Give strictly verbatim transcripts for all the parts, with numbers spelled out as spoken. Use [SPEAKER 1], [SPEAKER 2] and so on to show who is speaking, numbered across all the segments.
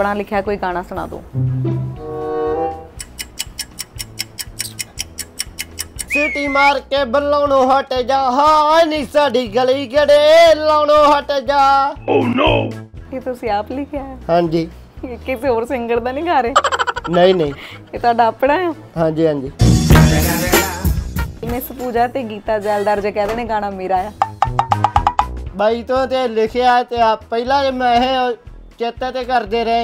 [SPEAKER 1] अपना लिखा कोई गाना सुना दो।
[SPEAKER 2] सीटी मार के बल्लोनो हट जा, हाय नी साडी गली गड़े लाउनो हट जा। ओह नो,
[SPEAKER 1] ये तुसी आप लिखिया है?
[SPEAKER 2] हाँ जी।
[SPEAKER 1] ये किसी और सिंगर दा नहीं गा रहे?
[SPEAKER 2] नहीं नहीं,
[SPEAKER 1] ये तुहाडा अपना है?
[SPEAKER 2] हाँ जी हाँ जी।
[SPEAKER 1] मिस पूजा ते गीता जैलदार जे कहदे ने गाना मेरा है।
[SPEAKER 2] बाई तो ते लिखिया ते आप पहला मैं है चेता ते करदे रहे।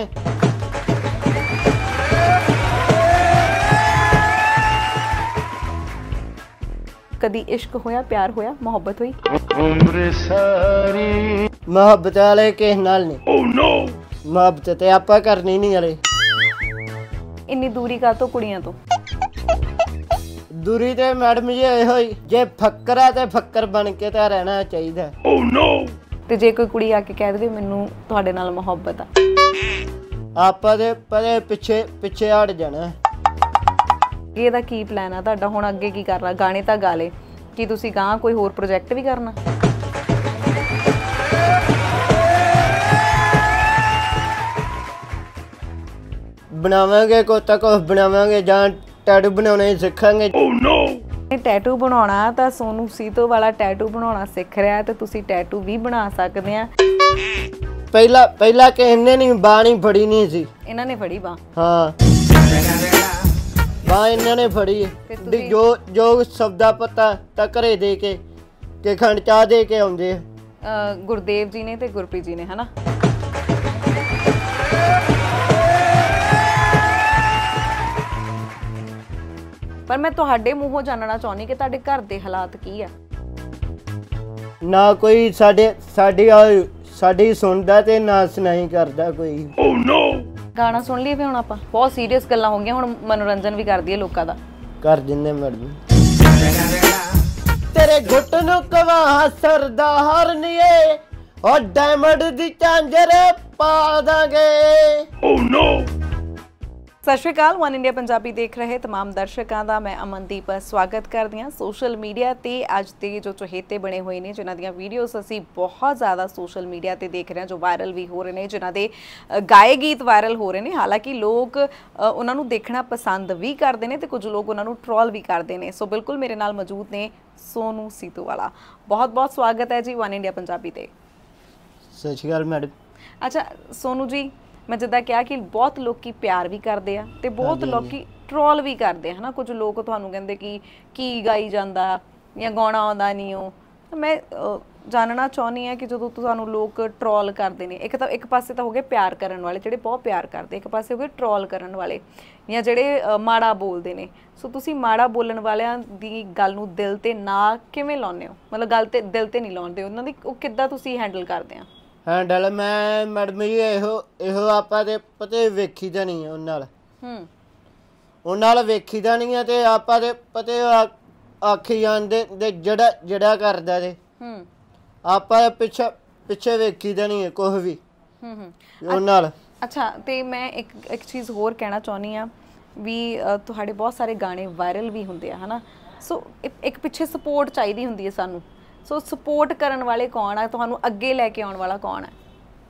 [SPEAKER 1] कदी इश्क होया, प्यार होया, मोहब्बत हुई?
[SPEAKER 2] उम्र सारी मोहब्बत वाले किस नाल नहीं। ओह नो, मोहब्बत ते आपा करनी नहीं वाले।
[SPEAKER 1] इन्नी दूरी का तो कुड़ियां तो
[SPEAKER 2] दूरी ते मैडम जी इहो ही, जे फक्कर है ते फक्कर बन के ते रहना चाहिए। ओह नो,
[SPEAKER 1] ते जे कोई कुड़ी आके कह दे मैनू तुहाडे नाल मोहब्बत आ,
[SPEAKER 2] आपा दे परे पिछे पिछे हट जाना।
[SPEAKER 1] ਇਹਦਾ ਕੀ ਪਲਾਨ ਆ ਤੁਹਾਡਾ ਹੁਣ ਅੱਗੇ ਕੀ ਕਰਨਾ? ਗਾਣੇ ਤਾਂ ਗਾ ਲੇ, ਕੀ ਤੁਸੀਂ ਗਾਂ ਕੋਈ ਹੋਰ ਪ੍ਰੋਜੈਕਟ ਵੀ ਕਰਨਾ?
[SPEAKER 2] ਬਣਾਵਾਂਗੇ ਕੋਈ ਤਾਂ ਕੁਝ ਬਣਾਵਾਂਗੇ ਜਾਂ ਟੈਟੂ ਬਣਾਉਣੇ ਸਿੱਖਾਂਗੇ। ਓ ਨੋ,
[SPEAKER 1] ਇਹ ਟੈਟੂ ਬਣਾਉਣਾ ਤਾਂ ਸੋਨੂ ਸੀਤੋ ਵਾਲਾ ਟੈਟੂ ਬਣਾਉਣਾ ਸਿੱਖ ਰਿਹਾ ਤੇ ਤੁਸੀਂ ਟੈਟੂ ਵੀ ਬਣਾ ਸਕਦੇ ਆ।
[SPEAKER 2] ਪਹਿਲਾਂ ਪਹਿਲਾਂ ਕਿ ਇਹਨੇ ਨਹੀਂ ਬਾਹ ਨਹੀਂ ਫੜੀ ਨਹੀਂ ਸੀ,
[SPEAKER 1] ਇਹਨਾਂ ਨੇ ਫੜੀ ਬਾਹ।
[SPEAKER 2] ਹਾਂ ਬਾਹ ਇਹਨਾਂ ਨੇ ਫੜੀ ਹੈ। ਜੋ ਜੋ ਸਬਦਾ ਪਤਾ ਤਾਂ ਘਰੇ ਦੇ ਕੇ ਕਿ ਖੰਡ ਚਾਹ ਦੇ ਕੇ ਆਉਂਦੇ
[SPEAKER 1] ਆ ਗੁਰਦੇਵ ਜੀ ਨੇ ਤੇ ਗੁਰਪ੍ਰੀਤ ਜੀ ਨੇ, ਹਨਾ? ਪਰ ਮੈਂ ਤੁਹਾਡੇ ਮੂੰਹੋਂ ਜਾਣਨਾ ਚਾਹੁੰਦੀ ਕਿ ਤੁਹਾਡੇ ਘਰ ਦੇ ਹਾਲਾਤ ਕੀ ਆ?
[SPEAKER 2] ਨਾ ਕੋਈ ਸਾਡੇ ਸਾਡੀ ਸਾਡੀ ਸੁਣਦਾ ਤੇ ਨਾ ਸੁਣਾਈ ਕਰਦਾ ਕੋਈ। ਓ ਨੋ,
[SPEAKER 1] ਗਾਣਾ ਸੁਣ ਲਈਏ ਫੇ ਹੁਣ ਆਪਾਂ? ਬਹੁਤ ਸੀਰੀਅਸ ਗੱਲਾਂ ਹੋ ਗਈਆਂ, ਹੁਣ ਮਨੋਰੰਜਨ ਵੀ ਕਰ ਦਈਏ ਲੋਕਾਂ ਦਾ।
[SPEAKER 2] ਕਰ ਦਿੰਦੇ ਮੈਡਮ। ਤੇਰੇ ਗੁੱਟ ਨੂੰ ਕਵਾ ਸਰਦਾ ਹਰਨੀਏ, ਓ ਡਾਇਮੰਡ ਦੀ ਝਾਂਜਰ ਪਾ ਦਾਂਗੇ। Oh no.
[SPEAKER 1] ਸਤਿ ਸ਼੍ਰੀ ਅਕਾਲ, ਵਨ ਇੰਡੀਆ ਪੰਜਾਬੀ ਦੇਖ ਰਹੇ तमाम ਦਰਸ਼ਕਾਂ ਦਾ ਮੈਂ ਅਮਨਦੀਪ ਸਵਾਗਤ ਕਰਦੀ ਹਾਂ। ਸੋਸ਼ਲ ਮੀਡੀਆ ਤੇ ਅੱਜ ਦੇ ਜੋ ਚਹੇਤੇ ਬਣੇ ਹੋਏ ਨੇ, ਜਿਨ੍ਹਾਂ ਦੀਆਂ ਵੀਡੀਓਜ਼ ਅਸੀਂ ਬਹੁਤ ਜ਼ਿਆਦਾ ਸੋਸ਼ਲ ਮੀਡੀਆ ਤੇ ਦੇਖ ਰਹੇ ਹਾਂ, ਜੋ ਵਾਇਰਲ ਵੀ ਹੋ ਰਹੇ ਨੇ, ਜਿਨ੍ਹਾਂ ਦੇ ਗਾਏ ਗੀਤ ਵਾਇਰਲ ਹੋ ਰਹੇ ਨੇ। ਹਾਲਾਂਕਿ ਲੋਕ ਉਹਨਾਂ ਨੂੰ ਦੇਖਣਾ ਪਸੰਦ ਵੀ ਕਰਦੇ ਨੇ ਤੇ ਕੁਝ ਲੋਕ ਉਹਨਾਂ ਨੂੰ ਟ੍ਰੋਲ ਵੀ ਕਰਦੇ ਨੇ। ਸੋ ਬਿਲਕੁਲ ਮੇਰੇ ਨਾਲ ਮੌਜੂਦ ਨੇ ਸੋਨੂ ਸੀਤੋ ਵਾਲਾ। ਬਹੁਤ ਬਹੁਤ ਸਵਾਗਤ ਹੈ ਜੀ ਵਨ ਇੰਡੀਆ ਪੰਜਾਬੀ ਤੇ।
[SPEAKER 2] ਸਤਿ ਸ਼੍ਰੀ ਅਕਾਲ ਮੈਡਮ।
[SPEAKER 1] ਅੱਛਾ ਸੋਨੂ ਜੀ, ਮੈਂ ਜਿੱਦਾਂ ਕਿਹਾ ਕਿ ਬਹੁਤ ਲੋਕੀ ਪਿਆਰ ਵੀ ਕਰਦੇ ਆ ਤੇ ਬਹੁਤ ਲੋਕੀ ਟ੍ਰੋਲ ਵੀ ਕਰਦੇ ਆ, ਹਨਾ? ਕੁਝ ਲੋਕ ਤੁਹਾਨੂੰ ਕਹਿੰਦੇ ਕਿ ਕੀ ਗਾਈ ਜਾਂਦਾ ਜਾਂ ਗਾਉਣਾ ਆਉਂਦਾ ਨਹੀਂ। ਉਹ ਮੈਂ ਜਾਣਨਾ ਚਾਹੁੰਦੀ ਹਾਂ ਕਿ ਜਦੋਂ ਤੁਹਾਨੂੰ ਲੋਕ ਟ੍ਰੋਲ ਕਰਦੇ ਨੇ, ਇੱਕ ਤਾਂ ਇੱਕ ਪਾਸੇ ਤਾਂ ਹੋ ਗਏ ਪਿਆਰ ਕਰਨ ਵਾਲੇ ਜਿਹੜੇ ਬਹੁਤ ਪਿਆਰ ਕਰਦੇ, ਇੱਕ ਪਾਸੇ ਹੋ ਗਏ ਟ੍ਰੋਲ ਕਰਨ ਵਾਲੇ ਜਾਂ ਜਿਹੜੇ ਮਾੜਾ ਬੋਲਦੇ ਨੇ। ਸੋ ਤੁਸੀਂ ਮਾੜਾ ਬੋਲਣ ਵਾਲਿਆਂ ਦੀ ਗੱਲ ਨੂੰ ਦਿਲ ਤੇ ਨਾ ਕਿਵੇਂ ਲਾਉਂਦੇ ਹੋ? ਮਤਲਬ ਗੱਲ ਤੇ ਦਿਲ ਤੇ ਨਹੀਂ ਲਾਉਂਦੇ ਉਹਨਾਂ ਦੀ, ਉਹ ਕਿੱਦਾਂ ਤੁਸੀਂ ਹੈਂਡਲ ਕਰਦੇ ਆ?
[SPEAKER 2] ਹੈਂਡਲ ਮੈਂ ਮੈਡਮ ਜੀ ਇਹੋ ਇਹੋ ਆਪਾਂ ਤੇ ਪਤੇ ਵੇਖੀ ਦਾ ਨਹੀਂ ਉਹਨਾਂ ਨਾਲ। ਹੂੰ, ਉਹਨਾਂ ਨਾਲ ਵੇਖੀ ਦਾ ਨਹੀਂ ਆ ਤੇ ਆਪਾਂ ਦੇ ਪਤੇ ਆਖੀ ਜਾਂਦੇ ਤੇ ਜਿਹੜਾ ਜਿਹੜਾ ਕਰਦਾ ਤੇ ਹੂੰ ਆਪਾਂ ਪਿੱਛੇ ਪਿੱਛੇ ਵੇਖੀ ਦਾ ਨਹੀਂ ਕੁਝ ਵੀ। ਹੂੰ ਹੂੰ ਉਹਨਾਂ ਨਾਲ। ਅੱਛਾ, ਤੇ ਮੈਂ ਇੱਕ ਇੱਕ ਚੀਜ਼ ਹੋਰ ਕਹਿਣਾ ਚਾਹੁੰਦੀ ਆ ਵੀ ਤੁਹਾਡੇ ਬਹੁਤ ਸਾਰੇ ਗਾਣੇ ਵਾਇਰਲ ਵੀ ਹੁੰਦੇ ਆ, ਹਨਾ? ਸੋ ਇੱਕ ਪਿੱਛੇ ਸਪੋਰਟ ਚਾਹੀਦੀ ਹੁੰਦੀ ਹੈ ਸਾਨੂੰ। ਸੋ ਸਪੋਰਟ ਕਰਨ ਵਾਲੇ ਕੌਣ ਆ? ਤੁਹਾਨੂੰ ਅੱਗੇ ਲੈ ਕੇ ਆਉਣ ਵਾਲਾ ਕੌਣ ਹੈ?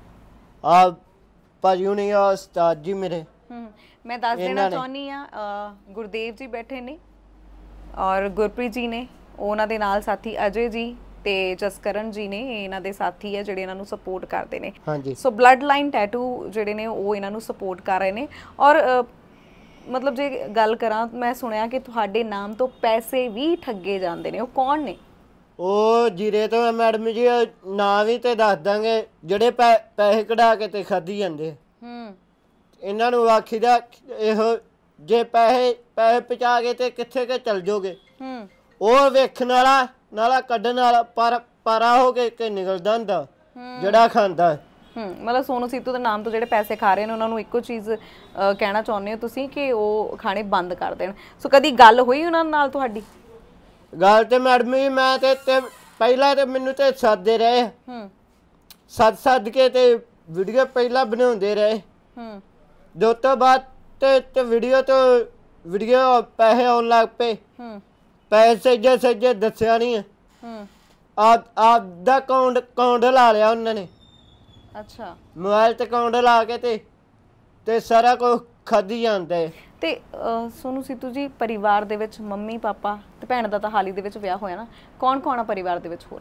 [SPEAKER 2] ਆ ਭਾਜੀ ਹੁਣੀ ਆ, ਉਸਤਾਦ ਜੀ ਮੇਰੇ। ਹੂੰ, ਮੈਂ ਦੱਸ ਦੇਣਾ ਚਾਹੁੰਦੀ ਆ ਗੁਰਦੇਵ ਜੀ ਬੈਠੇ ਨੇ ਔਰ ਗੁਰਪ੍ਰੀਤ ਜੀ ਨੇ, ਉਹਨਾਂ ਦੇ ਨਾਲ ਸਾਥੀ ਅਜੇ ਜੀ ਤੇ ਜਸਕਰਨ ਜੀ ਨੇ, ਇਹਨਾਂ ਦੇ ਸਾਥੀ ਹੈ ਜਿਹੜੇ ਇਹਨਾਂ ਨੂੰ ਸਪੋਰਟ ਕਰਦੇ ਨੇ। ਹਾਂਜੀ। ਸੋ ਬਲੱਡ ਲਾਈਨ ਟੈਟੂ ਜਿਹੜੇ ਨੇ ਉਹ ਇਹਨਾਂ ਨੂੰ ਸਪੋਰਟ ਕਰ ਰਹੇ ਨੇ। ਔਰ ਮਤਲਬ ਜੇ ਗੱਲ ਕਰਾਂ, ਮੈਂ ਸੁਣਿਆ ਕਿ ਤੁਹਾਡੇ ਨਾਮ ਤੋਂ ਪੈਸੇ ਵੀ ਠੱਗੇ ਜਾਂਦੇ ਨੇ, ਉਹ ਕੌਣ ਨੇ? ਉਹ ਜੀਰੇ ਤੋਂ ਮੈਡਮ ਜੀ ਨਾਂ ਵੀ ਤੇ ਦੱਸ ਦਾਂਗੇ, ਜਿਹੜੇ ਪੈਸੇ ਕਢਾ ਕੇ ਤੇ ਖਾਧੀ ਜਾਂਦੇ। ਹੂੰ, ਇਹਨਾਂ ਨੂੰ ਆਖੀਦਾ ਇਹੋ ਜੇ ਪੈਸੇ ਪੈਸੇ ਪਹੁੰਚਾ ਕੇ ਤੇ ਕਿੱਥੇ ਕੇ ਚਲ ਜਾਓਗੇ। ਹੂੰ, ਉਹ ਵੇਖਣ ਵਾਲਾ ਨਾਲਾ ਕੱਢਣ ਵਾਲਾ ਪਰ ਪਾਰਾ ਹੋ ਕੇ ਕਿ ਨਿਕਲਦਾ ਹੁੰਦਾ ਜਿਹੜਾ ਖਾਂਦਾ। ਹੂੰ, ਮਤਲਬ ਸੋਨੂ ਸੀਤੋ ਦੇ ਨਾਮ ਤੋਂ ਜਿਹੜੇ ਪੈਸੇ ਖਾ ਰਹੇ ਨੇ ਉਹਨਾਂ ਨੂੰ ਇੱਕੋ ਚੀਜ਼ ਕਹਿਣਾ ਚਾਹੁੰਦੇ ਹੋ ਤੁਸੀਂ ਕਿ ਉਹ ਖਾਣੇ ਬੰਦ ਕਰ ਦੇਣ। ਸੋ ਕਦੀ ਗੱਲ ਹੋਈ ਉਹਨਾਂ ਨਾਲ ਤੁਹਾਡੀ? ਗੱਲ ਤੇ ਮੈਡਮ ਜੀ ਮੈਂ ਤੇ ਪਹਿਲਾਂ ਤੇ ਮੈਨੂੰ ਤੇ ਸੱਦਦੇ ਰਹੇ। ਹੂੰ, ਸੱਦ ਸੱਦ ਕੇ ਤੇ ਵੀਡੀਓ ਪਹਿਲਾਂ ਬਣਾਉਂਦੇ ਰਹੇ। ਹੂੰ, ਦੋ ਤੋਂ ਬਾਅਦ ਤੇ ਤੇ ਵੀਡੀਓ ਤੋਂ ਵੀਡੀਓ ਪੈਸੇ ਆਉਣ ਲੱਗ ਪਏ। ਹੂੰ, ਪੈਸੇ ਜੇ ਸੱਜੇ ਦੱਸਿਆ ਨਹੀਂ। ਹੂੰ, ਆਪ ਆਪ ਦਾ ਅਕਾਊਂਟ ਅਕਾਊਂਟ ਲਾ ਲਿਆ ਉਹਨਾਂ ਨੇ। ਅੱਛਾ, ਮੋਬਾਈਲ ਤੇ ਅਕਾਊਂਟ ਲਾ ਕੇ ਤੇ ਤੇ ਸਾਰਾ ਕੁਝ ਖਾਧੀ ਜਾਂਦਾ ਹੈ।
[SPEAKER 1] ਤੇ ਅਹ, ਸੋਨੂੰ ਸੀਤੂ ਜੀ ਪਰਿਵਾਰ ਦੇ ਵਿੱਚ ਮੰਮੀ ਪਾਪਾ ਤੇ ਭੈਣ ਦਾ ਤਾਂ ਹਾਲ ਹੀ ਦੇ ਵਿੱਚ ਵਿਆਹ ਹੋਇਆ ਨਾ, ਕੌਣ ਕੌਣ ਆ ਪਰਿਵਾਰ ਦੇ ਵਿੱਚ ਹੋਰ?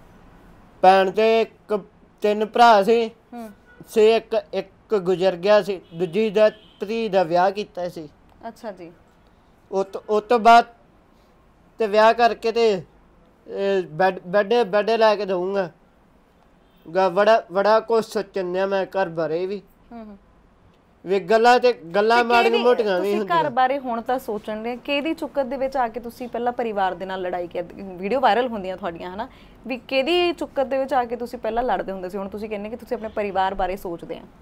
[SPEAKER 2] ਭੈਣ ਤੇ ਇੱਕ ਤਿੰਨ ਭਰਾ ਸੀ,
[SPEAKER 1] ਹੂੰ
[SPEAKER 2] ਸੇ ਇੱਕ ਇੱਕ ਗੁਜ਼ਰ ਗਿਆ ਸੀ, ਦੂਜੀ ਦਾ ਧੀ ਦਾ ਵਿਆਹ ਕੀਤਾ ਸੀ।
[SPEAKER 1] ਅੱਛਾ ਜੀ।
[SPEAKER 2] ਉਹ ਤੋਂ ਉਹ ਤੋਂ ਬਾਅਦ ਤੇ ਵਿਆਹ ਕਰਕੇ ਤੇ ਇਹ ਬੈਡ ਬੈਡ ਬੈਡ ਲੈ ਕੇ ਦਊਂਗਾ ਗਾ। ਬੜਾ ਬੜਾ ਕੁਛ ਸੋਚਣਿਆ ਮੈਂ ਘਰ ਬਾਰੇ ਵੀ,
[SPEAKER 1] ਹੂੰ ਹੂੰ
[SPEAKER 2] ਵੀ ਗੱਲਾਂ ਤੇ ਗੱਲਾਂ ਮਾੜੀਆਂ ਮੋਟੀਆਂ ਵੀ
[SPEAKER 1] ਤੁਸੀਂ
[SPEAKER 2] ਹੁੰਦੀਆਂ।
[SPEAKER 1] ਘਰ ਬਾਰੇ ਹੁਣ ਤਾਂ ਸੋਚਣ ਰਹੇ ਕਿਹਦੀ ਚੁੱਕਤ ਦੇ ਵਿੱਚ ਆ ਕੇ ਤੁਸੀਂ ਪਹਿਲਾਂ ਪਰਿਵਾਰ ਦੇ ਨਾਲ ਲੜਾਈ ਕਰ, ਵੀਡੀਓ ਵਾਇਰਲ ਹੁੰਦੀਆਂ ਤੁਹਾਡੀਆਂ ਹਨਾ, ਵੀ ਕਿਹਦੀ ਚੁੱਕਤ ਦੇ ਵਿੱਚ ਆ ਕੇ ਤੁਸੀਂ ਪਹਿਲਾਂ ਲੜਦੇ ਹੁੰਦੇ ਸੀ, ਹੁਣ ਤੁਸੀਂ ਕਹਿੰਦੇ ਕਿ ਤੁਸੀਂ ਆਪਣੇ ਪਰਿਵਾਰ ਬਾਰੇ ਸੋਚਦੇ ਆ।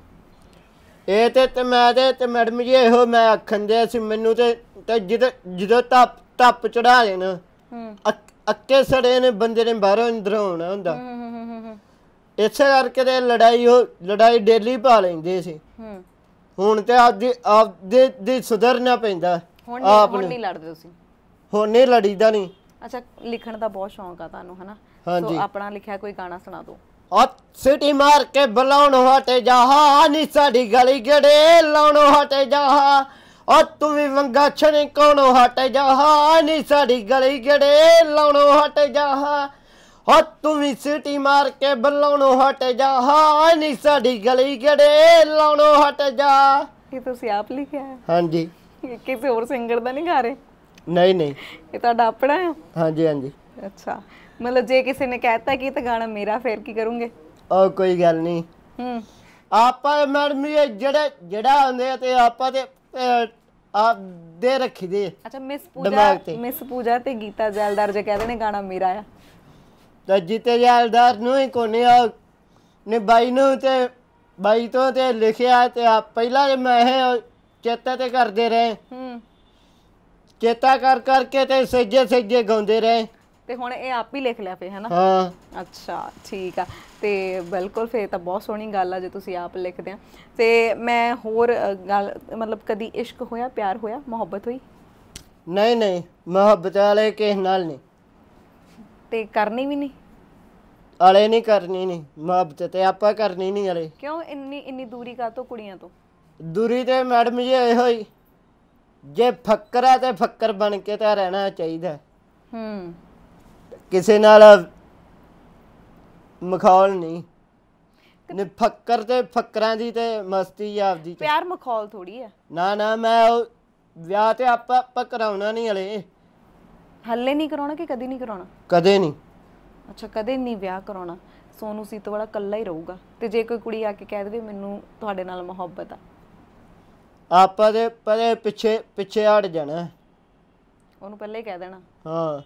[SPEAKER 2] ਇਹ ਤੇ ਤੇ ਮੈਂ ਤੇ ਤੇ ਮੈਡਮ ਜੀ ਇਹੋ ਮੈਂ ਆਖਣ ਦਿਆ ਸੀ, ਮੈਨੂੰ ਤੇ ਤੇ ਜਦੋਂ ਜਦੋਂ ਧੱਪ ਧੱਪ ਚੜਾ ਲੈਣਾ
[SPEAKER 1] ਹੂੰ
[SPEAKER 2] ਅੱਕੇ ਸੜੇ ਨੇ ਬੰਦੇ ਨੇ ਬਾਹਰੋਂ ਅੰਦਰ ਆਉਣਾ ਹੁੰਦਾ।
[SPEAKER 1] ਹੂੰ ਹੂੰ ਹੂੰ ਹੂੰ
[SPEAKER 2] ਇਸੇ ਕਰਕੇ ਤੇ ਲੜਾਈ ਉਹ ਲੜਾਈ ਡੇਲੀ ਪਾ ਲੈਂਦੇ ਸੀ।
[SPEAKER 1] ਹੂੰ
[SPEAKER 2] ਹੁਣ ਤੇ ਆਪਦੀ ਆਪਦੇ ਦੀ ਸੁਧਰਨਾ ਪੈਂਦਾ।
[SPEAKER 1] ਹੁਣ
[SPEAKER 2] ਆਪ
[SPEAKER 1] ਹੁਣ
[SPEAKER 2] ਨੂੰ
[SPEAKER 1] ਨਹੀਂ ਲੜਦੇ ਤੁਸੀਂ?
[SPEAKER 2] ਹੁਣ ਨਹੀਂ ਲੜੀਦਾ ਨਹੀਂ।
[SPEAKER 1] ਅੱਛਾ, ਲਿਖਣ ਦਾ ਬਹੁਤ ਸ਼ੌਂਕ ਆ ਤੁਹਾਨੂੰ ਹਨਾ,
[SPEAKER 2] ਹਾਂਜੀ।
[SPEAKER 1] ਸੋ ਆਪਣਾ ਲਿਖਿਆ ਕੋਈ ਗਾਣਾ ਸੁਣਾ ਦਿਓ।
[SPEAKER 2] ਆ ਸਿਟੀ ਮਾਰ ਕੇ ਬੁਲਾਉਣੋਂ ਹਟੇ ਜਾਹਾ ਨੀ ਸਾਡੀ ਗਲੀ ਗੜੇ ਲਾਉਣੋਂ ਹਟੇ ਜਾਹਾ। ਆ ਤੂੰ ਵੀ ਵੰਗਾ ਛਣੇ ਕੋਣੋਂ ਹਟੇ ਜਾਹਾ ਨੀ ਸਾਡੀ ਗਲੀ ਗੜੇ ਲਾਉਣੋਂ ਹਟੇ ਜਾਹਾ। ਆ ਤੂੰ ਵੀ ਸਿਟੀ ਮਾਰ ਕੇ ਬੁਲਾਉਣੋਂ ਹਟੇ ਜਾਹਾ ਨੀ ਸਾਡੀ ਗਲੀ ਗੜੇ ਲਾਉਣੋਂ ਹਟੇ ਜਾ।
[SPEAKER 1] ਇਹ ਤੁਸੀਂ ਆਪ ਲਿਖਿਆ ਹੈ?
[SPEAKER 2] ਹਾਂਜੀ।
[SPEAKER 1] ਇਹ ਕਿਸੇ ਹੋਰ ਸਿੰਗਰ ਦਾ ਨਹੀਂ ਗਾ ਰਹੇ?
[SPEAKER 2] ਨਹੀਂ ਨਹੀਂ,
[SPEAKER 1] ਇਹ ਤੁਹਾਡਾ ਆਪਣਾ ਹੈ?
[SPEAKER 2] ਹਾਂਜੀ ਹਾਂਜੀ।
[SPEAKER 1] ਅੱਛਾ, ਮਤਲਬ ਜੇ ਕਿਸੇ ਨੇ ਕਹਿਤਾ ਕਿ ਇਹ ਤਾਂ ਗਾਣਾ ਮੇਰਾ, ਫੇਰ ਕੀ ਕਰੋਗੇ?
[SPEAKER 2] ਉਹ ਕੋਈ ਗੱਲ ਨਹੀਂ।
[SPEAKER 1] ਹੂੰ
[SPEAKER 2] ਆਪਾਂ ਮੈਡਮ ਇਹ ਜਿਹੜੇ ਜਿਹੜਾ ਆਉਂਦੇ ਆ ਤੇ ਆਪਾਂ ਤੇ ਆਪ ਦੇ ਰੱਖੀ ਦੇ।
[SPEAKER 1] ਅੱਛਾ, ਮਿਸ ਪੂਜਾ ਮਿਸ ਪੂਜਾ ਤੇ ਗੀਤਾ ਜੈਲਦਾਰ ਜੇ ਕਹਿੰਦੇ ਨੇ ਗਾਣਾ ਮੇਰਾ ਆ,
[SPEAKER 2] ਤਾਂ ਜੀਤੇ ਜੈਲਦਾਰ ਨੂੰ ਹੀ ਕੋਨੇ ਆ ਨੇ ਬਾਈ ਨੂੰ ਤੇ ਬਾਈ ਤੋਂ ਤੇ ਲਿਖਿਆ ਤੇ ਆ ਪਹਿਲਾਂ ਮੈਂ ਇਹ ਚੇਤਾ ਤੇ ਕਰਦੇ ਰਹੇ।
[SPEAKER 1] ਹੂੰ
[SPEAKER 2] ਚੇਤਾ ਕਰ ਕਰਕੇ ਤੇ ਸੱਜੇ ਸੱਜੇ ਗਾਉਂਦੇ ਰਹੇ
[SPEAKER 1] ਤੇ ਹੁਣ ਇਹ ਆਪ ਹੀ ਲਿਖ ਲਿਆ ਫੇ ਹੈ ਨਾ?
[SPEAKER 2] ਹਾਂ।
[SPEAKER 1] ਅੱਛਾ ਠੀਕ ਆ, ਤੇ ਬਿਲਕੁਲ ਫੇਰ ਤਾਂ ਬਹੁਤ ਸੋਹਣੀ ਗੱਲ ਆ ਜੇ ਤੁਸੀਂ ਆਪ ਲਿਖਦੇ ਆ। ਤੇ ਮੈਂ ਹੋਰ ਅ, ਗੱਲ ਮਤਲਬ ਕਦੀ ਇਸ਼ਕ ਹੋਇਆ, ਪਿਆਰ ਹੋਇਆ, ਮੁਹੱਬਤ ਹੋਈ?
[SPEAKER 2] ਨਹੀਂ ਨਹੀਂ, ਮੁਹੱਬਤ ਵਾਲੇ ਕਿਸੇ ਨਾਲ ਨਹੀਂ,
[SPEAKER 1] ਤੇ ਕਰਨੀ ਵੀ ਨਹੀਂ?
[SPEAKER 2] ਵਾਲੇ ਨਹੀਂ ਕਰਨੀ ਨਹੀਂ ਮੁਹੱਬਤ ਤੇ ਆਪਾਂ ਕਰਨੀ ਨਹੀਂ ਵਾਲੇ।
[SPEAKER 1] ਕਿਉਂ ਇੰਨੀ ਇੰਨੀ ਦੂਰੀ ਕਾਤੋਂ ਕੁੜੀਆਂ ਤੋਂ?
[SPEAKER 2] ਦੂਰੀ ਤੇ ਮੈਡਮ ਜੀ ਇਹੋ ਹੀ, ਜੇ ਫੱਕਰ ਹੈ ਤੇ ਫੱਕਰ ਬਣ ਕੇ ਤਾਂ ਰਹਿਣਾ ਚਾਹੀਦਾ।
[SPEAKER 1] ਹੂੰ
[SPEAKER 2] ਕਿਸੇ ਨਾਲ ਮਖੌਲ ਨਹੀਂ, ਨੇ ਫੱਕਰ ਤੇ ਫੱਕਰਾਂ ਦੀ ਤੇ ਮਸਤੀ ਆਪਦੀ।
[SPEAKER 1] ਪਿਆਰ ਮਖੌਲ ਥੋੜੀ ਹੈ।
[SPEAKER 2] ਨਾ ਨਾ, ਮੈਂ ਉਹ ਵਿਆਹ ਤੇ ਆਪਾਂ ਆਪਾਂ ਕਰਾਉਣਾ ਨਹੀਂ ਹਲੇ।
[SPEAKER 1] ਹੱਲੇ ਨਹੀਂ ਕਰਾਉਣਾ ਕਿ ਕਦੀ ਨਹੀਂ ਕਰਾਉਣਾ?
[SPEAKER 2] ਕਦੇ ਨਹੀਂ।
[SPEAKER 1] ਅੱਛਾ, ਕਦੇ ਨਹੀਂ ਵਿਆਹ ਕਰਾਉਣਾ। ਸੋਨੂੰ ਸੀਤੋ ਵਾਲਾ ਕੱਲਾ ਹੀ ਰਹੂਗਾ, ਤੇ ਜੇ ਕੋਈ ਕੁੜੀ ਆ ਕੇ ਕਹਿ ਦੇਵੇ ਮੈਨੂੰ ਤੁਹਾਡੇ ਨਾਲ ਮੁਹੱਬਤ ਆ?
[SPEAKER 2] ਆਪਾਂ ਦੇ ਪਰੇ ਪਿੱਛੇ ਪਿੱਛੇ ਹਟ ਜਾਣਾ।
[SPEAKER 1] ਉਹਨੂੰ ਪਹਿਲਾਂ ਹੀ ਕਹਿ ਦੇਣਾ?
[SPEAKER 2] ਹਾਂ,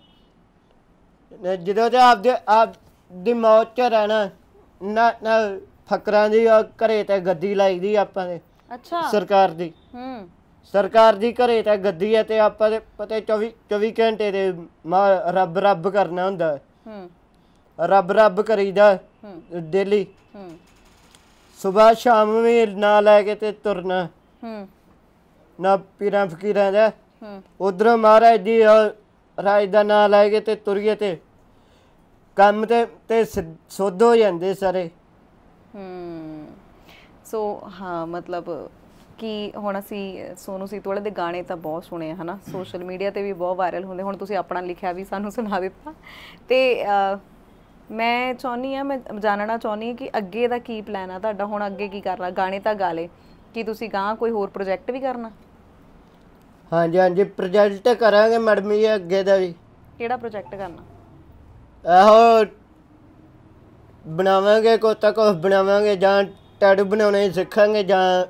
[SPEAKER 2] ਨੇ ਜਦੋਂ ਤੇ ਆਪਦੇ ਆਪ ਦੀ ਮੌਤ ਚ ਰਹਿਣਾ ਨਾ ਨਾ। ਫਕਰਾਂ ਦੀ ਆ ਘਰੇ ਤੇ ਗੱਦੀ ਲਾਈ ਦੀ ਆਪਾਂ ਦੇ।
[SPEAKER 1] ਅੱਛਾ,
[SPEAKER 2] ਸਰਕਾਰ ਦੀ।
[SPEAKER 1] ਹੂੰ
[SPEAKER 2] ਸਰਕਾਰ ਦੀ ਘਰੇ ਤਾਂ ਗੱਦੀ ਹੈ ਤੇ ਆਪਾਂ ਦੇ ਪਤੇ ਚੌਵੀ ਚੌਵੀ ਘੰਟੇ ਦੇ ਮਾ- ਰੱਬ ਰੱਬ ਕਰਨਾ ਹੁੰਦਾ।
[SPEAKER 1] ਹੂੰ
[SPEAKER 2] ਰੱਬ ਰੱਬ ਕਰੀਦਾ
[SPEAKER 1] ਹੂੰ
[SPEAKER 2] ਡੇਲੀ,
[SPEAKER 1] ਹੂੰ
[SPEAKER 2] ਸਵੇਰ ਸ਼ਾਮ ਵੀ ਨਾ ਲੈ ਕੇ ਤੇ ਤੁਰਨਾ
[SPEAKER 1] ਹੂੰ
[SPEAKER 2] ਨਾ। ਪੀਰਾਂ ਫਕੀਰਾਂ ਦਾ
[SPEAKER 1] ਹੂੰ
[SPEAKER 2] ਉਧਰੋਂ ਮਹਾਰਾਜ ਦੀ ਰਾਜ ਦਾ ਨਾਂ ਲੈ ਕੇ ਤੇ ਤੁਰੀਏ ਤੇ ਕੰਮ ਤੇ ਤੇ ਸੁੱਧ ਹੋ ਜਾਂਦੇ ਸਾਰੇ।
[SPEAKER 1] ਹੂੰ ਸੋ ਹਾਂ, ਮਤਲਬ ਕਿ ਹੁਣ ਅਸੀਂ ਸੋਨੂੰ ਸੀਤੋ ਵਾਲੇ ਦੇ ਗਾਣੇ ਤਾਂ ਬਹੁਤ ਸੁਣੇ ਆ ਹਨਾ, ਸੋਸ਼ਲ ਮੀਡੀਆ ਤੇ ਵੀ ਬਹੁਤ ਵਾਇਰਲ ਹੁੰਦੇ। ਹੁਣ ਤੁਸੀਂ ਆਪਣਾ ਲਿਖਿਆ ਵੀ ਸਾਨੂੰ ਸੁਣਾ ਦਿੱਤਾ, ਤੇ ਮੈਂ ਚਾਹੁੰਦੀ ਹਾਂ, ਮੈਂ ਜਾਣਨਾ ਚਾਹੁੰਦੀ ਹਾਂ ਕਿ ਅੱਗੇ ਦਾ ਕੀ ਪਲਾਨ ਆ ਤੁਹਾਡਾ? ਹੁਣ ਅੱਗੇ ਕੀ ਕਰਨਾ? ਗਾਣੇ ਤਾਂ ਗਾ ਲਏ, ਕੀ ਤੁਸੀਂ ਗਾਂ ਕੋਈ ਹੋਰ ਪ੍ਰੋਜੈਕਟ ਵੀ ਕਰਨਾ?
[SPEAKER 2] ਹਾਂਜੀ ਹਾਂਜੀ, ਪ੍ਰੋਜੈਕਟ ਕਰਾਂਗੇ ਮੈਡਮ ਜੀ ਅੱਗੇ ਦਾ ਵੀ।
[SPEAKER 1] ਕਿਹੜਾ ਪ੍ਰੋਜੈਕਟ ਕਰਨਾ?
[SPEAKER 2] ਇਹੋ ਬਣਾਵਾਂਗੇ, ਕੁਛ ਤਾਂ ਕੁਛ ਬਣਾਵਾਂਗੇ, ਜਾਂ ਟੈਟੂ ਬਣਾਉਣੇ ਸਿੱਖਾਂਗੇ, ਜਾਂ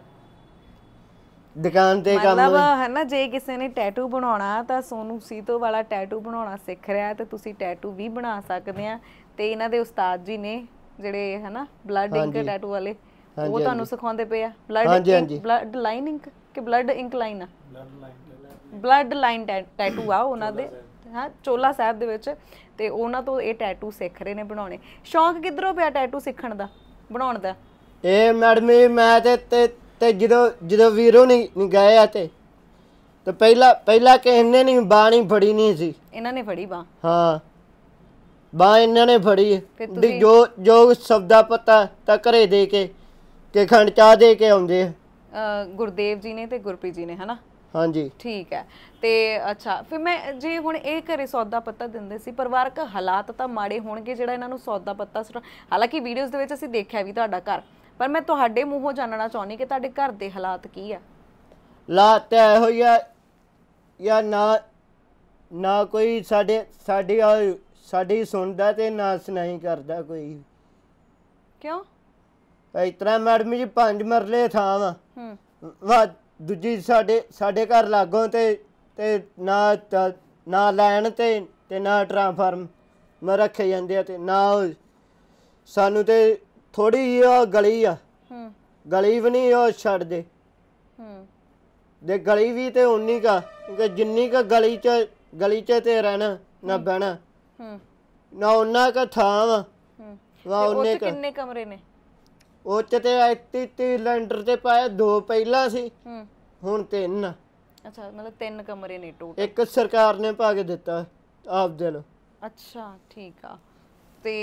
[SPEAKER 2] ਦੁਕਾਨ ਤੇ ਕੰਮ।
[SPEAKER 1] ਮਤਲਬ ਹੈ ਨਾ, ਜੇ ਕਿਸੇ ਨੇ ਟੈਟੂ ਬਣਾਉਣਾ ਤਾਂ ਸੋਨੂੰ ਸੀਤੋ ਵਾਲਾ ਟੈਟੂ ਬਣਾਉਣਾ ਸਿੱਖ ਰਿਹਾ ਤੇ ਤੁਸੀਂ ਟੈਟੂ ਵੀ ਬਣਾ ਸਕਦੇ ਆ। ਤੇ ਇਹਨਾਂ ਦੇ ਉਸਤਾਦ ਜੀ ਨੇ ਜਿਹੜੇ ਹੈ ਨਾ ਬਲੱਡ ਇੰਕ ਟੈਟੂ ਵਾਲੇ, ਉਹ ਤੁਹਾਨੂੰ ਸਿਖਾਉਂਦੇ ਪਏ ਆ। ਬਲੱਡ ਬਲੱਡ ਲਾਈਨ ਇੰਕ ਕਿ ਬਲੱਡ ਇੰਕ ਲਾਈਨ ਆ? ਬਲੱਡ ਲਾਈਨ ਟੈਟੂ ਆ ਉਹਨਾਂ ਦੇ, ਹਾਂ, ਚੋਲਾ ਸਾਹਿਬ ਦੇ ਵਿੱਚ। ਤੇ ਉਹਨਾਂ ਤੋਂ ਇਹ ਟੈਟੂ ਸਿੱਖ ਰਹੇ ਨੇ ਬਣਾਉਣੇ। ਸ਼ੌਂਕ ਕਿੱਧਰੋਂ ਪਿਆ ਟੈਟੂ ਸਿੱਖਣ ਦਾ, ਬਣਾਉਣ ਦਾ?
[SPEAKER 2] ਇਹ ਮੈਡਮ ਜੀ ਮੈਂ ਤੇ ਤੇ ਤੇ ਜਦੋਂ ਜਦੋਂ ਵੀਰੋ ਨਹੀਂ ਨਹੀਂ ਗਏ ਆ ਤੇ ਤੇ ਪਹਿਲਾਂ ਪਹਿਲਾਂ ਕਿਸੇ ਨੇ ਨਹੀਂ ਬਾਂਹ ਨਹੀਂ ਫੜੀ ਨਹੀਂ ਸੀ।
[SPEAKER 1] ਇਹਨਾਂ ਨੇ ਫੜੀ ਬਾਂਹ?
[SPEAKER 2] ਹਾਂ, ਬਾਂਹ ਇਹਨਾਂ ਨੇ ਫੜੀ। ਜੋ ਜੋ ਸਬਦਾ ਪਤਾ ਤਾਂ ਘਰੇ ਦੇ ਕੇ ਕਿ ਖੰਡ ਚਾਹ ਦੇ ਕੇ ਆਉਂਦੇ।
[SPEAKER 1] ਗੁਰਦੇਵ ਜੀ ਨੇ ਤੇ ਗੁਰਪ੍ਰੀਤ ਜੀ ਨੇ, ਹਨਾ?
[SPEAKER 2] ਹਾਂਜੀ
[SPEAKER 1] ਠੀਕ ਹੈ। ਤੇ ਅੱਛਾ, ਫਿਰ ਮੈਂ ਜੇ ਹੁਣ ਇਹ ਘਰੇ ਸੌਦਾ ਪੱਤਾ ਦਿੰਦੇ ਸੀ, ਪਰਿਵਾਰਕ ਹਾਲਾਤ ਤਾਂ ਮਾੜੇ ਹੋਣਗੇ ਜਿਹੜਾ ਇਹਨਾਂ ਨੂੰ ਸੌਦਾ ਪੱਤਾ, ਹਾਲਾਂਕਿ ਵੀਡੀਓਜ਼ ਦੇ ਵਿੱਚ ਅਸੀਂ ਦੇਖਿਆ ਵੀ ਤੁਹਾਡਾ ਘਰ, ਪਰ ਮੈਂ ਤੁਹਾਡੇ ਮੂੰਹੋਂ ਜਾਣਨਾ ਚਾਹੁੰਦੀ ਕਿ ਤੁਹਾਡੇ ਘਰ ਦੇ ਹਾਲਾਤ ਕੀ ਆ?
[SPEAKER 2] ਹਾਲਾਤ ਤਾਂ ਇਹੋ ਹੀ ਆ ਜਾਂ ਨਾ ਨਾ ਕੋਈ ਸਾਡੇ ਸਾਡੀ ਸਾਡੀ ਸੁਣਦਾ ਤੇ ਨਾ ਸੁਣਾਈ ਕਰਦਾ ਕੋਈ।
[SPEAKER 1] ਕਿਉਂ?
[SPEAKER 2] ਇਸ ਤਰ੍ਹਾਂ ਮੈਡਮ ਜੀ ਪੰਜ ਮਰਲੇ ਥਾਂ ਵਾ
[SPEAKER 1] ਹੂੰ
[SPEAKER 2] ਵਾ ਦੂਜੀ ਸਾਡੇ ਸਾਡੇ ਘਰ ਲਾਗੋਂ ਤੇ ਤੇ ਨਾ ਨਾ ਲੈਣ ਤੇ ਤੇ ਨਾ ਟਰਾਂਸਫਾਰਮ ਮੈਂ ਰੱਖੇ ਜਾਂਦੇ ਆ ਤੇ ਨਾ ਸਾਨੂੰ ਤੇ ਥੋੜੀ ਜਿਹੀ ਉਹ ਗਲੀ ਆ,
[SPEAKER 1] ਹੂੰ
[SPEAKER 2] ਗਲੀ ਵੀ ਨਹੀਂ ਉਹ ਛੱਡਦੇ।
[SPEAKER 1] ਹੂੰ
[SPEAKER 2] ਦੇ ਗਲੀ ਵੀ ਤੇ ਉਨੀ ਕਾ ਕਿ ਜਿੰਨੀ ਕ ਗਲੀ ਚ ਗਲੀ ਚ ਤੇ ਰਹਿਣਾ ਨਾ ਬਹਿਣਾ
[SPEAKER 1] ਹੂੰ
[SPEAKER 2] ਨਾ ਉਹਨਾਂ ਕ ਥਾਂ ਵਾ
[SPEAKER 1] ਹੂੰ
[SPEAKER 2] ਵਾ ਉਹਨੇ ਕ
[SPEAKER 1] ਕਿੰਨੇ ਕਮਰੇ ਨੇ?
[SPEAKER 2] ਉਹ ਚ ਤੇ ਇੱਥੇ ਤੇ ਲੈਂਟਰ ਤੇ ਪਾਇਆ ਦੋ ਪਹਿਲਾਂ ਸੀ,
[SPEAKER 1] ਹੂੰ
[SPEAKER 2] ਹੁਣ ਤਿੰਨ।
[SPEAKER 1] ਅੱਛਾ, ਮਤਲਬ ਤਿੰਨ ਕਮਰੇ ਨੇ ਟੋਟਲ।
[SPEAKER 2] ਇੱਕ ਸਰਕਾਰ ਨੇ ਪਾ ਕੇ ਦਿੱਤਾ ਆਪ ਦੇ ਲੋ।
[SPEAKER 1] ਅੱਛਾ ਠੀਕ ਆ। ਤੇ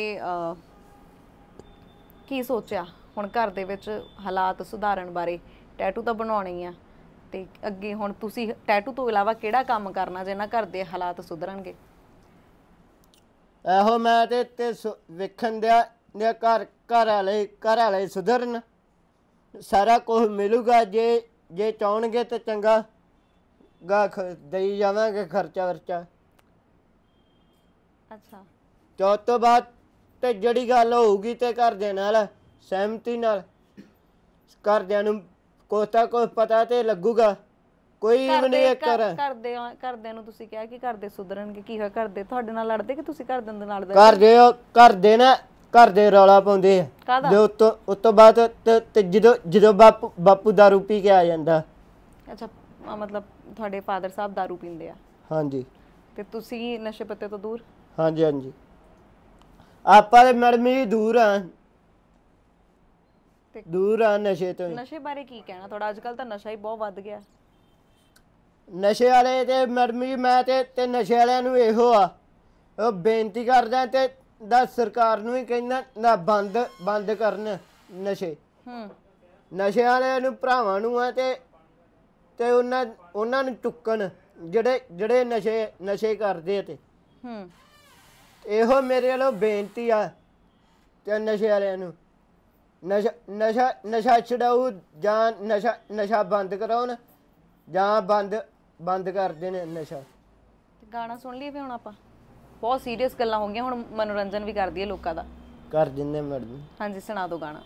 [SPEAKER 1] ਕੀ ਸੋਚਿਆ ਹੁਣ ਘਰ ਦੇ ਵਿੱਚ ਹਾਲਾਤ ਸੁਧਾਰਨ ਬਾਰੇ? ਟੈਟੂ ਤਾਂ ਬਣਾਉਣੇ ਹੀ ਆ, ਤੇ ਅੱਗੇ ਹੁਣ ਤੁਸੀਂ ਟੈਟੂ ਤੋਂ ਇਲਾਵਾ ਕਿਹੜਾ ਕੰਮ ਕਰਨਾ ਜਿਹਨਾਂ ਘਰ ਦੇ ਹਾਲਾਤ ਸੁਧਰਨਗੇ?
[SPEAKER 2] ਇਹੋ ਮੈਂ ਤੇ ਤੇ ਵੇਖਣ ਦਿਆ ਨੇ ਘਰ ਘਰ ਵਾਲੇ ਘਰ ਵਾਲੇ ਸੁਧਰਨ, ਸਾਰਾ ਕੁਝ ਮਿਲੂਗਾ ਜੇ ਜੇ ਚਾਹਣਗੇ ਤੇ ਚੰਗਾ ਗਾ ਦੇਈ ਜਾਵਾਂਗੇ ਖਰਚਾ ਵਰਚਾ।
[SPEAKER 1] ਅੱਛਾ,
[SPEAKER 2] ਤੇ ਉਸ ਤੋਂ ਬਾਅਦ ਤੇ ਜਿਹੜੀ ਗੱਲ ਹੋਊਗੀ ਤੇ ਘਰਦਿਆਂ ਨਾਲ ਸਹਿਮਤੀ ਨਾਲ, ਘਰਦਿਆਂ ਨੂੰ ਕੁਛ ਤਾਂ ਕੁਛ ਪਤਾ ਤੇ ਲੱਗੂਗਾ। ਕੋਈ ਵੀ ਨਹੀਂ ਕਰ
[SPEAKER 1] ਕਰਦੇ ਘਰਦਿਆਂ ਨੂੰ ਤੁਸੀਂ ਕਿਹਾ ਕਿ ਘਰ ਦੇ ਸੁਧਰਨਗੇ, ਕੀ ਹੋਇਆ? ਘਰ ਦੇ ਤੁਹਾਡੇ ਨਾਲ ਲੜਦੇ ਕਿ ਤੁਸੀਂ ਘਰਦਿਆਂ ਦੇ ਨਾਲ?
[SPEAKER 2] ਘਰ ਦੇ ਘਰ ਦੇ ਨਾ ਘਰ ਦੇ ਰੌਲਾ ਪਾਉਂਦੇ ਆ ਤੇ ਉਤੋਂ ਉਸ ਤੋਂ ਬਾਅਦ ਤੇ ਜਦੋਂ ਜਦੋਂ ਬਾਪੂ ਬਾਪੂ ਦਾਰੂ ਪੀ ਕੇ ਆ ਜਾਂਦਾ।
[SPEAKER 1] ਅੱਛਾ, ਮਤਲਬ ਤੁਹਾਡੇ ਫਾਦਰ ਸਾਹਿਬ ਦਾਰੂ ਪੀਂਦੇ ਆ?
[SPEAKER 2] ਹਾਂਜੀ।
[SPEAKER 1] ਤੇ ਤੁਸੀਂ ਨਸ਼ੇ ਪੱਤੇ ਤੋਂ ਦੂਰ?
[SPEAKER 2] ਹਾਂਜੀ ਹਾਂਜੀ, ਆਪਾਂ ਤੇ ਮੈਡਮ ਜੀ ਦੂਰ ਆ, ਦੂਰ ਆ ਨਸ਼ੇ ਤੋਂ।
[SPEAKER 1] ਨਸ਼ੇ ਬਾਰੇ ਕੀ ਕਹਿਣਾ ਤੁਹਾਡਾ? ਅੱਜ ਕੱਲ ਤਾਂ ਨਸ਼ਾ ਹੀ ਬਹੁਤ ਵੱਧ ਗਿਆ।
[SPEAKER 2] ਨਸ਼ੇ ਵਾਲੇ ਤੇ ਮੈਡਮ ਜੀ ਮੈਂ ਤੇ ਤੇ ਨਸ਼ੇ ਵਾਲਿਆਂ ਨੂੰ ਇਹੋ ਆ ਉਹ ਬੇਨਤੀ ਕਰਦਾ ਤੇ ਦਾ ਸਰਕਾਰ ਨੂੰ ਹੀ ਕਹਿੰਦਾ ਨਾ ਬੰਦ ਬੰਦ ਕਰਨ ਨਸ਼ੇ।
[SPEAKER 1] ਹੂੰ
[SPEAKER 2] ਨਸ਼ੇ ਵਾਲਿਆਂ ਨੂੰ ਭਰਾਵਾਂ ਨੂੰ ਆ ਤੇ ਤੇ ਉਹਨਾਂ ਉਹਨਾਂ ਨੂੰ ਚੁੱਕਣ ਜਿਹੜੇ ਜਿਹੜੇ ਨਸ਼ੇ ਨਸ਼ੇ ਕਰਦੇ ਆ। ਤੇ
[SPEAKER 1] ਹੂੰ
[SPEAKER 2] ਇਹੋ ਮੇਰੇ ਵੱਲੋਂ ਬੇਨਤੀ ਆ ਤੇ ਨਸ਼ੇ ਵਾਲਿਆਂ ਨੂੰ ਨਸ਼ਾ ਨਸ਼ਾ ਨਸ਼ਾ ਛਡਾਊ ਜਾਂ ਨਸ਼ਾ ਨਸ਼ਾ ਬੰਦ ਕਰਾਉਣ ਜਾਂ ਬੰਦ ਬੰਦ ਕਰ ਦੇਣ ਨਸ਼ਾ।
[SPEAKER 1] ਗਾਣਾ ਸੁਣ ਲਈਏ ਫਿਰ ਹੁਣ ਆਪਾਂ? ਬਹੁਤ ਸੀਰੀਅਸ ਗੱਲਾਂ ਹੋ ਗਈਆਂ, ਹੁਣ ਮਨੋਰੰਜਨ ਵੀ ਕਰਦੀ ਹੈ ਲੋਕਾਂ ਦਾ।
[SPEAKER 2] ਕਰ ਦਿੰਦੇ ਮੈਡਮ।
[SPEAKER 1] ਹਾਂਜੀ, ਸੁਣਾ ਦਿਓ ਗਾਣਾ।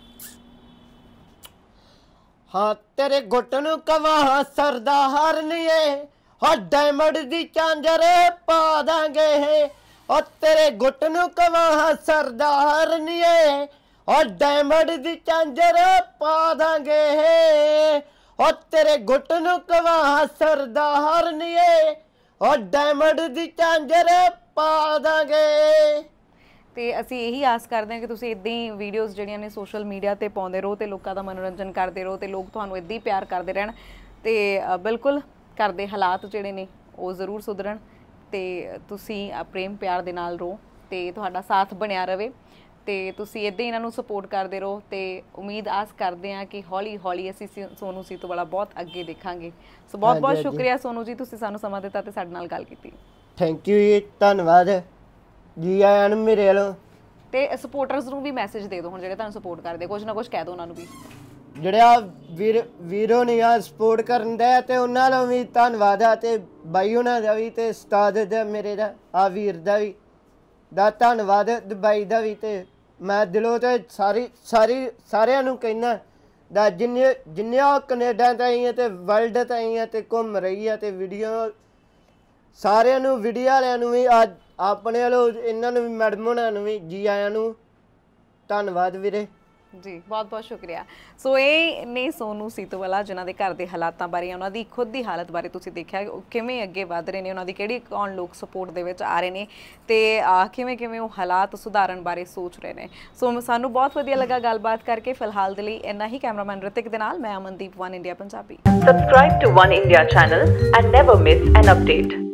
[SPEAKER 2] ਹਾਂ ਤੇਰੇ ਗੁੱਟ ਨੂੰ ਕਵਾਂ ਸਰਦਾਰ ਨੀਏ ਹਾਂ ਡਾਇਮੰਡ ਦੀ ਚਾਂਜਰ ਪਾ ਦਾਂਗੇ। ਉਹ ਤੇਰੇ ਗੁੱਟ ਨੂੰ ਕਵਾਂ ਸਰਦਾਰ ਨੀਏ ਉਹ ਡਾਇਮੰਡ ਦੀ ਚਾਂਜਰ ਪਾ ਦਾਂਗੇ। ਉਹ ਤੇਰੇ ਗੁੱਟ ਨੂੰ ਕਵਾਂ ਸਰਦਾਰ ਨੀਏ ਉਹ ਡਾਇਮੰਡ ਦੀ ਚਾਂਜਰ ਪਾ ਦਾਂਗੇ। ਤੇ ਅਸੀਂ ਇਹੀ ਆਸ ਕਰਦੇ ਹਾਂ ਕਿ ਤੁਸੀਂ ਇਦਾਂ ਹੀ ਵੀਡੀਓਜ਼ ਜਿਹੜੀਆਂ ਨੇ ਸੋਸ਼ਲ ਮੀਡੀਆ ਤੇ ਪਾਉਂਦੇ ਰਹੋ ਤੇ ਲੋਕਾਂ ਦਾ ਮਨੋਰੰਜਨ ਕਰਦੇ ਰਹੋ ਤੇ ਲੋਕ ਤੁਹਾਨੂੰ ਇਦਾਂ ਹੀ ਪਿਆਰ ਕਰਦੇ ਰਹਿਣ ਤੇ ਬਿਲਕੁਲ ਘਰ ਦੇ ਹਾਲਾਤ ਜਿਹੜੇ ਨੇ ਉਹ ਜ਼ਰੂਰ ਸੁਧਰਨ ਤੇ ਤੁਸੀਂ ਪ੍ਰੇਮ ਪਿਆਰ ਦੇ ਨਾਲ ਰਹੋ ਤੇ ਤੁਹਾਡਾ ਸਾਥ ਬਣਿਆ ਰਵੇ ਤੇ ਤੁਸੀਂ ਇਦਾਂ ਹੀ ਇਹਨਾਂ ਨੂੰ ਸਪੋਰਟ ਕਰਦੇ ਰਹੋ ਤੇ ਉਮੀਦ ਆਸ ਕਰਦੇ ਹਾਂ ਕਿ ਹੌਲੀ ਹੌਲੀ ਅਸੀਂ ਸੋਨੂ ਸੀਤੋ ਵਾਲਾ ਬਹੁਤ ਅੱਗੇ ਦੇਖਾਂਗੇ। ਸੋ ਬਹੁਤ ਬਹੁਤ ਸ਼ੁਕਰੀਆ ਸੋਨੂ ਜੀ, ਤੁਸੀਂ ਸਾਨੂੰ ਸਮਾਂ ਦਿੱਤਾ ਤੇ ਸਾਡੇ ਨਾਲ ਗੱਲ ਕੀਤੀ। ਥੈਂਕ ਯੂ ਜੀ, ਧੰਨਵਾਦ ਜੀ ਆਇਆਂ ਨੂੰ ਮੇਰੇ ਵੱਲੋਂ। ਤੇ ਸਪੋਰਟਰਸ ਨੂੰ ਵੀ ਮੈਸੇਜ ਦੇ ਦਿਓ ਹੁਣ ਜਿਹੜੇ ਤੁਹਾਨੂੰ ਸਪੋਰਟ ਕਰਦੇ, ਕੁਝ ਨਾ ਕੁਝ ਕਹਿ ਦਿਓ ਉਹਨਾਂ ਨੂੰ ਵੀ। ਜਿਹੜਾ ਵੀਰ ਵੀਰੋ ਨੇ ਆ ਸਪੋਰਟ ਕਰਨ ਦਾ ਤੇ ਉਹਨਾਂ ਨੂੰ ਵੀ ਧੰਨਵਾਦ ਆ ਤੇ ਬਾਈ ਉਹਨਾਂ ਦਾ ਵੀ ਤੇ ਉਸਤਾਦ ਦਾ ਮੇਰੇ ਦਾ ਆ ਵੀਰ ਦਾ ਵੀ ਦਾ ਧੰਨਵਾਦ ਦੁਬਈ ਦਾ ਵੀ। ਤੇ ਮੈਂ ਦਿਲੋਂ ਤੇ ਸਾਰੀ ਸਾਰੀ ਸਾਰਿਆਂ ਨੂੰ ਕਹਿਣਾ ਦਾ ਜਿੰਨੇ ਜਿੰਨੇ ਕੈਨੇਡਾ ਤਾਈਂ ਆ ਤੇ ਵਰਲਡ ਤਾਈਂ ਆ ਤੇ ਘੁੰਮ ਰਹੀ ਆ ਤੇ ਵੀਡੀਓ ਸਾਰਿਆਂ ਨੂੰ ਵੀਡੀਓ ਵਾਲਿਆਂ ਨੂੰ ਵੀ ਅੱਜ ਆਪਣੇ ਵੱਲੋਂ ਇਹਨਾਂ ਨੂੰ ਵੀ ਮੈਡਮ ਹੋਣਾਂ ਨੂੰ ਵੀ ਜੀ ਆਇਆਂ ਨੂੰ ਧੰਨਵਾਦ ਵੀਰੇ ਜੀ, ਬਹੁਤ ਬਹੁਤ ਸ਼ੁਕਰੀਆ। ਸੋ ਇਹ ਨੇ ਸੋਨੂ ਸੀਤੋ ਵਾਲਾ ਜਿਨ੍ਹਾਂ ਦੇ ਘਰ ਦੇ ਹਾਲਾਤਾਂ ਬਾਰੇ, ਉਹਨਾਂ ਦੀ ਖੁਦ ਦੀ ਹਾਲਤ ਬਾਰੇ ਤੁਸੀਂ ਦੇਖਿਆ ਉਹ ਕਿਵੇਂ ਅੱਗੇ ਵਧ ਰਹੇ ਨੇ, ਉਹਨਾਂ ਦੀ ਕਿਹੜੀ ਕੌਣ ਲੋਕ ਸਪੋਰਟ ਦੇ ਵਿੱਚ ਆ ਰਹੇ ਨੇ ਤੇ ਕਿਵੇਂ ਕਿਵੇਂ ਉਹ ਹਾਲਾਤ ਸੁਧਾਰਨ ਬਾਰੇ ਸੋਚ ਰਹੇ ਨੇ। ਸੋ ਸਾਨੂੰ ਬਹੁਤ ਵਧੀਆ ਲੱਗਾ ਗੱਲਬਾਤ ਕਰਕੇ। ਫਿਲਹਾਲ ਦੇ ਲਈ ਇੰਨਾ ਹੀ। ਕੈਮਰਾਮੈਨ ਰਿਤਿਕ ਦੇ ਨਾਲ ਮੈਂ Amandeep, one India Punjabi. Subscribe to one India channel and never miss an update.